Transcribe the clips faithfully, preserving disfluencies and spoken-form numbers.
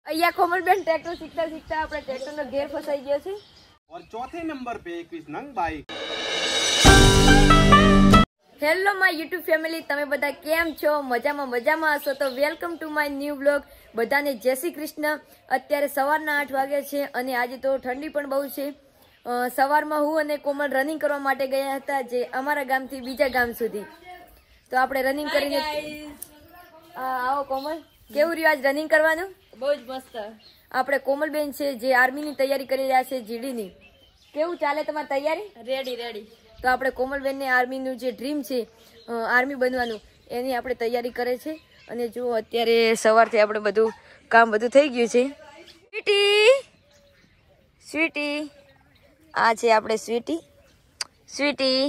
અહીંયા કોમલબેન ટ્રેક્ટર શીખતા શીખતા આપણે ટ્રેક્ટરનો ગેર ફસાઈ ગયો છે और चौथे नंबर पे इक्कीस नंग bike. Hello my YouTube family, તમે બધા કેમ છો? મજામાં મજામાં હશો તો welcome to my new blog. બધાને જય શ્રી કૃષ્ણ. અત્યારે સવારના આઠ વાગ્યા છે અને આજે તો ઠંડી પણ બહુ છે. સવારમાં હું અને કોમલ રનિંગ કરવા માટે ગયા હતા, જે અમારા ગામથી બીજા ગામ સુધી. તો આપણે રનિંગ કરીને આવો કોમલ, કેવું રહ્યું આજ રનિંગ કરવાનું? બહુ જ મસ્ત. આપણે કોમલબેન છે જે આર્મીની તૈયારી કરી રહ્યા છે, જીડીની. કેવું ચાલે તમારી તૈયારી? Ready ready. તો આપણે કોમલબેનને આર્મીનું જે ડ્રીમ છે આર્મી બનવાનું, એની આપણે તૈયારી કરે છે. અને જો અત્યારે સવારથી આપણે બધું કામ બધું થઈ ગયું છે. સ્વીટી સ્વીટી આ છે આપણે સ્વીટી સ્વીટી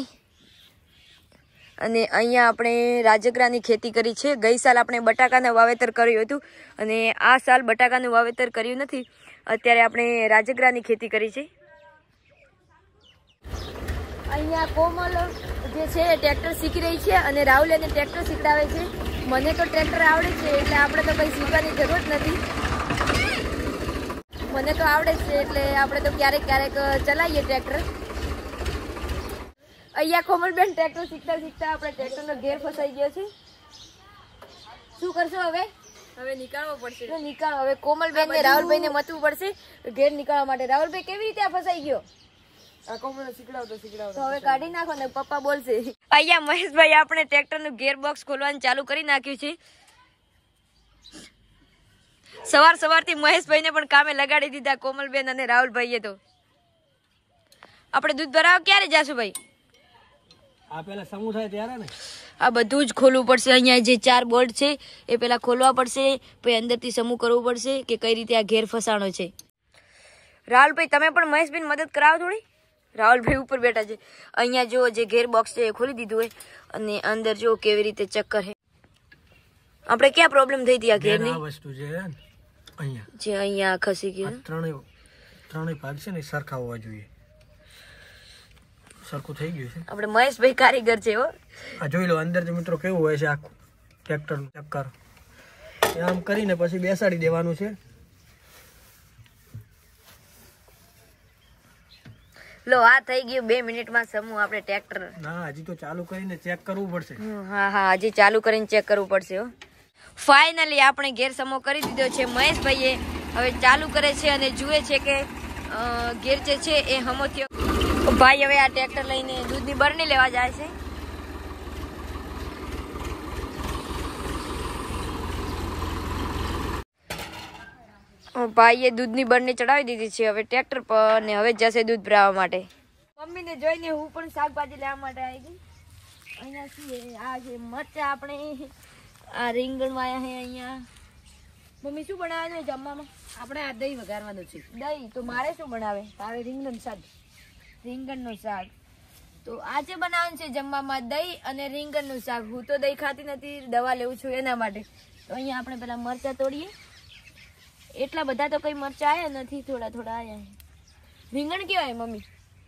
અને અહીંયા આપણે રાજગરાની ખેતી કરી છે. ગઈ સાલ આપણે બટાકાનું વાવેતર કર્યું હતું અને આ સાલ બટાકાનું વાવેતર કર્યું નથી. અત્યારે આપણે રાજગરાની ખેતી કરી છે. અહીંયા કોમલ જે છે ટ્રેક્ટર શીખી રહી છે અને રાહુલ એને ટ્રેક્ટર શીખડાવે છે. મને તો ટ્રેક્ટર આવડે છે એટલે આપણે તો કંઈ શીખવાની જરૂર જ નથી. મને તો આવડે છે એટલે આપણે તો ક્યારેક ક્યારેક ચલાવીએ ટ્રેક્ટર. અહીંયા કોમલબેન ટ્રેક્ટર શીખતા શીખતા આપણે ટ્રેક્ટરનો ગેર ફસાઈ ગયો છે. શું કરશો હવે? હવે નીકળવો પડશે. તો નીકાળો હવે. કોમલબેન ને રાહુલભાઈ ને મતવું પડશે ઘેર નીકળવા માટે. રાહુલભાઈ કેવી રીતે આ ફસાઈ ગયો? તો હવે કાઢી નાખો ને પપ્પા બોલશે. અહીંયા મહેશભાઈ આપણે ટ્રેક્ટરનું ગેર બોક્સ ખોલવાનું ચાલુ કરી નાખ્યું છે. સવાર સવારથી મહેશભાઈને પણ કામે લગાડી દીધા કોમલબેન અને રાહુલભાઈએ. તો આપણે દૂધ ભરાવા ક્યારે જાશું ભાઈ? આ પેલા સમૂહ થાય ત્યારે ને આ બધું જ ખોલવું પડશે. અહીંયા જે ચાર બોલ્ટ છે એ પેલા ખોલવા પડશે, પછી અંદરથી સમૂહ કરવું પડશે કે કઈ રીતે આ ઘેર ફસાણો છે. રાહુલભાઈ તમે પણ મહેશભાઈ મદદ કરાવો થોડી. રાહુલભાઈ ઉપર બેઠા છે. અહીંયા જો જે ઘેર બોક્સ છે એ ખોલી દીધું હોય અને અંદર જો કેવી રીતે ચક્કર છે. આપણે ક્યાં પ્રોબ્લેમ થઈ હતી આ ઘેરની? આ વસ્તુ છે અહીંયા જે અહીંયા ખસી ગયું. ત્રણેય ત્રણેય ભાગ છે ને સરખા હોવા જોઈએ. સરખું થઈ ગયું છે. આપણે મહેશભાઈ કારીગર છે હો. આ જોઈ લો અંદર જે મિત્રો કેવું હોય છે આખું ટ્રેક્ટરનું ચક્કર. આમ કરીને પછી બેસાડી દેવાનું છે. લો આ થઈ ગયું બે મિનિટમાં સમૂહ આપણે ટ્રેક્ટર. ના હજી તો ચાલુ કરીને ચેક કરવું પડશે. હા હા હજી ચાલુ કરીને ચેક કરવું પડશે હો. ફાઇનલી આપણે ઘેર સમૂહ કરી દીધો છે. મહેશભાઈએ હવે ચાલુ કરે છે અને જુએ છે કે ઘેર જે છે એ હમો થયો. ભાઈ હવે આ ટ્રેક્ટર લઈને દૂધની બરણી લેવા જાય છે. ભાઈએ દૂધની બરણી ચડાવી દીધી છે હવે ટ્રેક્ટર પર ને હવે જશે દૂધ ભરાવવા માટે. મમ્મીને જોઈને હું પણ શાકભાજી લેવા માટે આવી ગઈ. અહીંયા શું આ છે મરચા, આપણે આ રીંગણ વાયા છે. અહીંયા મમ્મી શું બનાવવાનું જમવામાં? આપણે આ દહીં વઘારવાનું છે. દહીં તો મારે શું બનાવે? તારે રીંગણ શાક, રીંગણનું શાક. તો આજે બનાવવાનું છે જમવામાં દહીં અને રીંગણનું શાક. હું તો દહીં ખાતી નથી, દવા લેવું છું એના માટે. તો અહીંયા આપણે પેલા મરચા તોડીએ. એટલા બધા તો કઈ મરચા આયા નથી, થોડા થોડા આયા. રીંગણ કેવાય મમ્મી?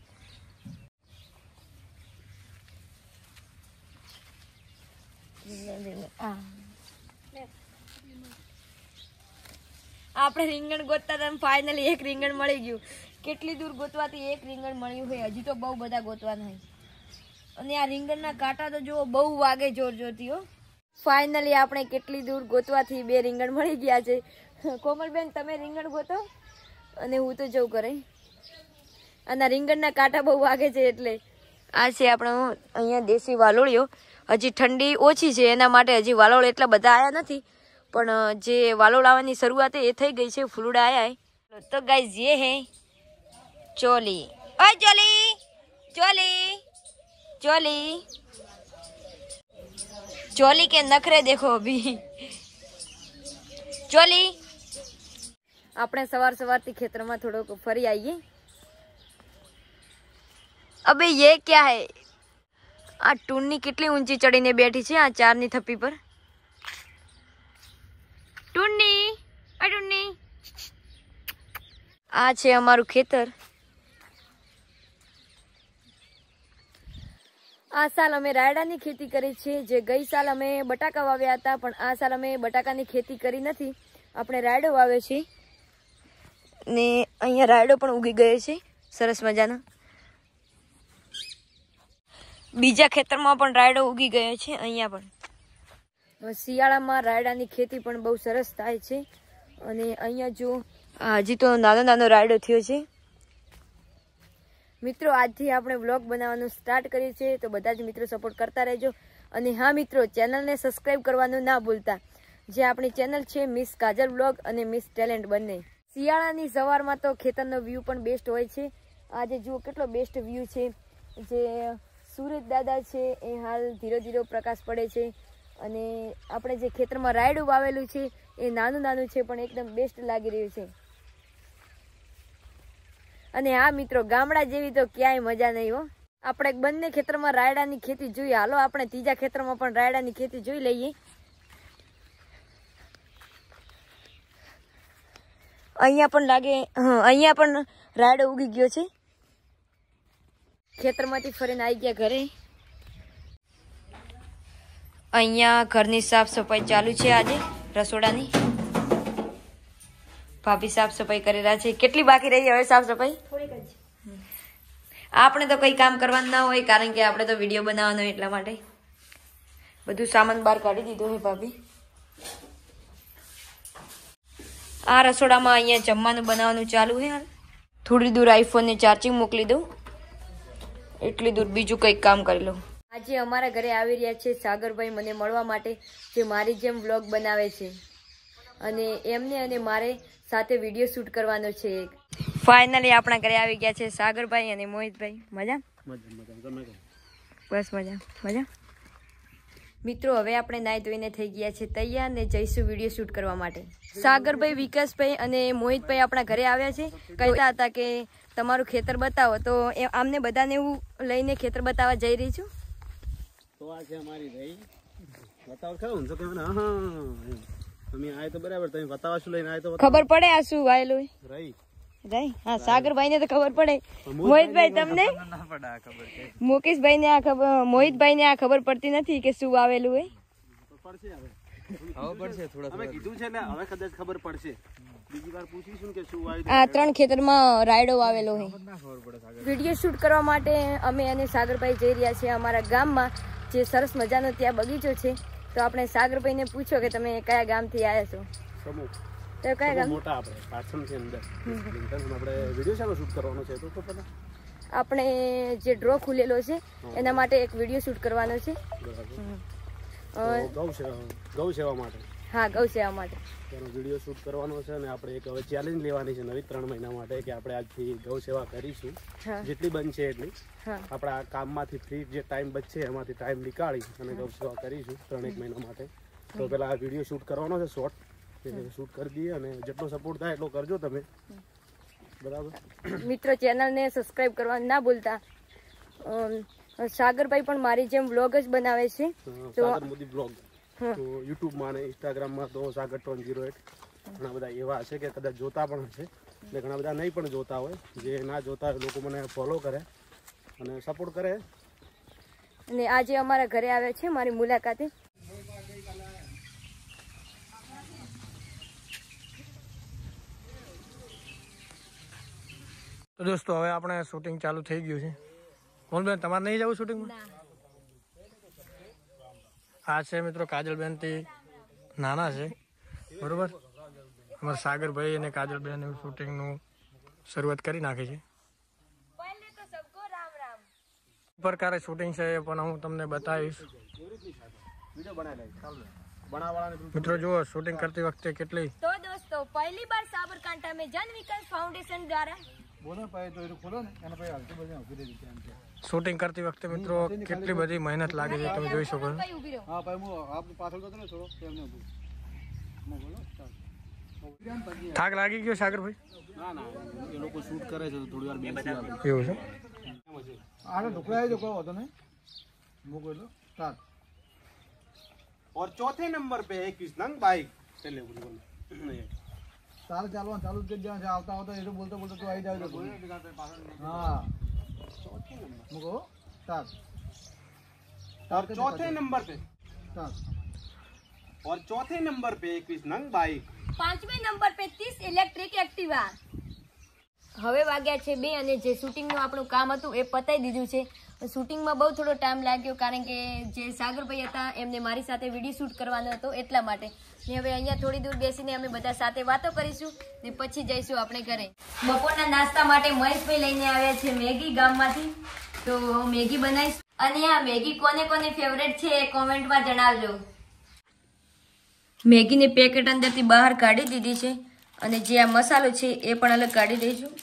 આપણે રીંગણ ગોતતા હતા ફાઇનલી એક રીંગણ મળી ગયું. કેટલી દૂર ગોતવાથી એક રીંગણ મળ્યું હોય. હજી તો બહુ બધા ગોતવાના હોય. અને આ રીંગણના કાંટા તો જુઓ બહુ વાગે જોર જોરથી હો. ફાઇનલી આપણે કેટલી દૂર ગોતવાથી બે રીંગણ મળી ગયા છે. કોમલબેન તમે રીંગણ ગોતો અને હું તો જવું કરે. અને રીંગણના કાંટા બહુ વાગે છે એટલે. આ છે આપણો અહીંયા દેશી વાલોળિયો. હજી ઠંડી ઓછી છે એના માટે હજી વાલોળ એટલા બધા આવ્યા નથી, પણ જે વાલોળ આવવાની શરૂઆત એ થઈ ગઈ છે. ફૂલડા આવ્યા. તો ગાઈઝ ये है ચોલી. ઓય ચોલી ચોલી ચોલી ચોલી के नखरे देखो अभी. ચોલી આપણે સવાર સવારથી ખેતરમાં થોડોક ફરી આવીએ. અબે ये क्या है? આ ટૂનની કેટલી ઊંચી ચડીને બેઠી છે આ ચારની થપ્પી પર. ટૂનની આ ટૂનની આ છે અમારું ખેતર. આ સાલ અમે રાયડાની ખેતી કરી છે. જે ગઈ સાલ અમે બટાકા વાવ્યા હતા, પણ આ સાલ અમે બટાકાની ખેતી કરી નથી. આપણે રાયડો વાવ્યો છે. ને અહીંયા રાયડો પણ ઉગી ગયો છે સરસ મજાનો. બીજા ખેતરમાં પણ રાયડો ઉગી ગયો છે. અહીંયા પણ શિયાળામાં રાયડાની ખેતી પણ બહુ સરસ થાય છે. અને અહીંયા જો હજી તો નાનો નાનો રાયડો થયો છે. મિત્રો આજથી આપણે વ્લોગ બનાવવાનું સ્ટાર્ટ કર્યું છે, તો બધા જ મિત્રો સપોર્ટ કરતા રહેજો. અને હા મિત્રો, ચેનલને સબસ્ક્રાઈબ કરવાનું ના ભૂલતા. જે આપણી ચેનલ છે મિસ કાજલ વ્લોગ અને મિસ ટેલેન્ટ બંને. શિયાળાની સવારમાં તો ખેતરનો વ્યૂ પણ બેસ્ટ હોય છે. આજે જુઓ કેટલો બેસ્ટ વ્યૂ છે. જે સૂરજ દાદા છે એ હાલ ધીરે ધીરે પ્રકાશ પડે છે. અને આપણે જે ખેતરમાં રાયડું વાવેલું છે એ નાનું નાનું છે પણ એકદમ બેસ્ટ લાગી રહ્યું છે. અને હા મિત્રો, ગામડા જેવી તો ક્યાંય મજા નહીં હો. આપણે બંને ખેતરમાં રાયડાની ખેતી જોઈએ. હાલો આપણે ત્રીજા ખેતરમાં પણ રાયડાની ખેતી જોઈ લઈએ. અહીંયા પણ લાગે, હા અહીંયા પણ રાયડો ઉગી ગયો છે. ખેતરમાંથી ફરીને આવી ગયા ઘરે. અહીંયા ઘરની સાફ સફાઈ ચાલુ છે. આજે રસોડાની ભાભી સાફ સફાઈ કરી રહ્યા છે. કેટલી બાકી રહી હવે સાફ સફાઈ? થોડીક જ. આપણે તો કઈ કામ કરવાનું ના હોય, કારણ કે આપણે તો વિડીયો બનાવવાનો એટલા માટે બધું સામાન બહાર કાઢી દીધો છે ભાભી. આ રસોડામાં અહીંયા જમવાનું બનાવવાનું ચાલુ છે. થોડી દૂર આઈફોનને ચાર્જિંગ મોકલી દઉં, એટલી દૂર બીજું કંઈક કામ કરી લઉં. આજે અમારા ઘરે આવી રહ્યા છે સાગરભાઈ મને મળવા માટે, જે મારી જેમ વ્લોગ બનાવે છે. અને એમને અને મારે સાથે વિડીયો શૂટ કરવાનો છે. ફાઇનલી આપણા ઘરે આવી ગયા છે સાગરભાઈ અને મોહિતભાઈ. મજા? બસ મજા મજા. મિત્રો હવે આપણે નાઈ ધોઈને થઈ ગયા છે તૈયાર ને જઈશું વિડીયો શૂટ કરવા માટે. સાગરભાઈ, વિકાસભાઈ અને મોહિતભાઈ આપણા ઘરે આવ્યા છે. કહેતા હતા કે તમારું ખેતર બતાવો, તો એ આમને બધાને હું લઈને ખેતર બતાવવા જઈ રહી છું. તો આ છે અમારી રહી. બતાવ ખરું તો કે હા અમે આય તો બરાબર, તમે બતાવવા શું લઈને આય તો ખબર પડે આ શું વાયેલું રહી રહી. હા, સાગરભાઈ ને તો ખબર પડે. મોહિતભાઈ તમને? મુકેશભાઈ ને આ ખબર, મોહિતભાઈ ને આ ખબર પડતી નથી કે શું વાવેલું હોય. પડશે હવે. હવે પડશે થોડા. અમે કીધું છે ને, હવે કદાચ ખબર પડશે. બીજી વાર પૂછીશું કે શું વાવ્યું. આ ત્રણ ખેતરમાં રાયડો વાવેલો છે. વિડીયો શૂટ કરવા માટે અમે અને સાગરભાઈ જઈ રહ્યા છીએ અમારા ગામમાં, જે સરસ મજાનો ત્યાં બગીચો છે. તો આપણે સાગરભાઈ ને પૂછો કે તમે કયા ગામથી આવ્યા છો? સમૂહ. તો કયા ગામ? મોટા આપણે પાછળથી અંદર. આપણે વિડીયો શાનો શૂટ કરવાનો છે તો ખબર? આપણે જે ડ્રો ખુલેલો છે એના માટે એક વિડીયો શૂટ કરવાનો છે. ગૌ સેવા, ગૌ સેવા માટે. હા, ગૌ સેવા માટે તેનો વિડીયો શૂટ કરવાનો છે. અને આપણે એક હવે ચેલેન્જ લેવાની છે નવી ત્રણ મહિના માટે, કે આપણે આજથી ગૌ સેવા કરીશું જેટલી બનશે એટલી. આપણા આ કામમાંથી ફ્રી જે ટાઈમ બચશે એમાંથી ટાઈમ નીકાળી અને ગૌ સેવા કરીશું ત્રણેક મહિના માટે. તો પેલા આ વિડીયો શૂટ કરવાનો છે, શોર્ટ શૂટ કરી દઈએ. અને જેટલો સપોર્ટ થાય એટલો કરજો તમે, બરાબર? મિત્રો, ચેનલને સબસ્ક્રાઇબ કરવાનું ના ભૂલતા. સાગરભાઈ પણ મારી જેમ વ્લોગ જ બનાવે છે. સાગર મોદી વ્લોગ. તો યુટ્યુબમાં અને ઇન્સ્ટાગ્રામમાં તો સાગર ટોન ઝીરો એટ ઘણા બધા એવા હશે કે કદાચ જોતા પણ હશે, એટલે ઘણા બધા નહીં પણ જોતા હોય. જે ના જોતા હોય લોકો મને ફોલો કરે અને સપોર્ટ કરે. અને આજે અમારા ઘરે આવ્યા છે મારી મુલાકાતે. તો દોસ્તો હવે આપણે શૂટિંગ ચાલુ થઈ ગયું છે. કોણ તમારે નહીં જવું શૂટિંગમાં? આ છે મિત્રો કાજલબેન થી નાના છે, બરોબર? અમારા સાગરભાઈ અને કાજલબેન શૂટિંગનું શરૂઆત કરી નાખી છે. પ્રકારે શૂટિંગ છે પણ હું તમને બતાવીશ. મિત્રો જુઓ શૂટિંગ કરતી વખતે કેટલી. તો દોસ્તો પહેલી બાર સાબરકાંઠા में जन विकास फाउंडेशन द्वारा શૂટિંગ કરતી વખતે મિત્રો કેટલી બધી મહેનત લાગે છે તમે જોઈ શકો. થાક લાગી ગયો સાગરભાઈ? ના ના, એ લોકો શૂટ કરે છે તો થોડી વાર બેસી આવે. એવું છે? आगे ढुकला जो कोई होता नहीं मुको लो स्टार्ट और चौथे नंबर पे है कृष्णंग बाइक. चले बोल बोल साल चालू चालू कर दिया आवता होता ये बोलते बोलते तो आई जाओ. हाँ मुको स्टार्ट. और चौथे नंबर पे स्टार्ट और चौथे नंबर पे कृष्णंग बाइक. पांचवें नंबर पे तीस इलेक्ट्रिक एक्टिवा. હવે વાગ્યા છે બે અને જે શૂટિંગનું આપણું કામ હતું એ પતાવી દીધું છે. શૂટિંગમાં બહુ થોડો ટાઈમ લાગ્યો કારણ કે જે સાગરભાઈ હતા એમને મારી સાથે વિડીયો શૂટ કરવાનો હતો એટલા માટે. ને હવે અહીંયા થોડી દૂર બેસીને અમે બધા સાથે વાતો કરીશું ને પછી જઈશું આપણે ઘરે. બપોરના નાસ્તા માટે મહેશભાઈ લઈને આવ્યા છે મેગી ગામમાંથી, તો મેગી બનાવીશ. અને આ મેગી કોને કોને ફેવરેટ છે એ કોમેન્ટમાં જણાવજો. મેગીને પેકેટ અંદરથી બહાર કાઢી દીધી છે અને જે આ મસાલો છે એ પણ અલગ કાઢી દઈશું.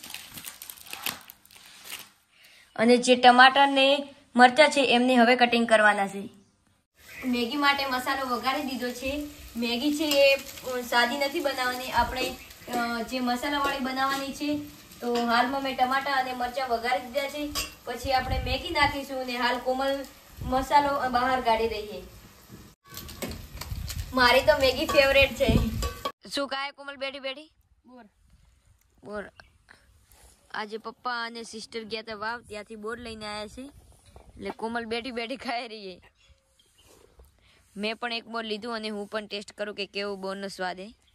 અને જે ટમાટર ને મરચાં છે એમને હવે કટિંગ કરવાના છે. મેગી માટે મસાલો વઘારી દીધો છે. મેગી છે એ સાદી નથી બનાવવાની, આપણે જે મસાલાવાળી બનાવવાની છે. તો હાલમાં મેં ટમાટા અને મરચાં વઘારી દીધા છે. પછી આપણે મેગી નાખીશું અને હાલ કોમલ મસાલો બહાર કાઢી દઈએ. મારી તો મેગી ફેવરેટ છે. શું કાય કોમલ બેઠી બેઠી બોર બોર આજે પપ્પા અને સિસ્ટર ગયા હતા વાવ, ત્યાંથી બોર લઈને આવ્યા છે એટલે કોમલ બેઠી બેઠી ખાઈ રહી છે. મેં પણ એક બોર લીધું અને હું પણ ટેસ્ટ કરું કે કેવું બોરનો સ્વાદ છે.